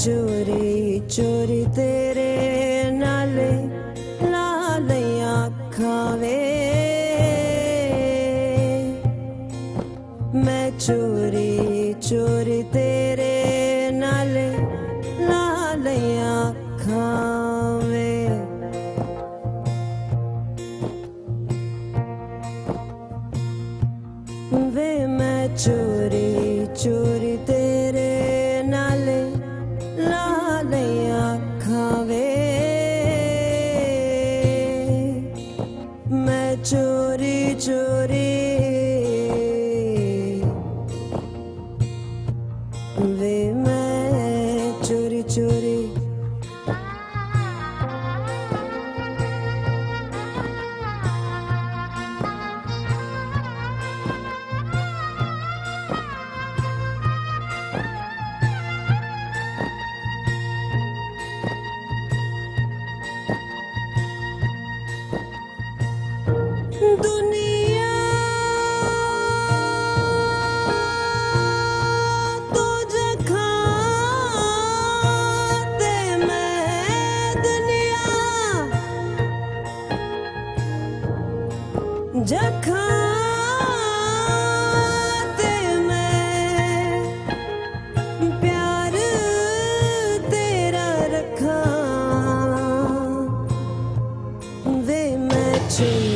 चोरी चोरी तेरे नाले लालियां खावे, मैं चोरी चोरी तेरे नाले लालियां खावे। वे मैं चोरी चोरी तेरे नाले लालियां खावे, मैं चोरी चोरी वे मैं चोरी चोरी। दुनिया तो जखाते मैं दुनिया जखाते मैं प्यार तेरा रखा, वे मैं चोरी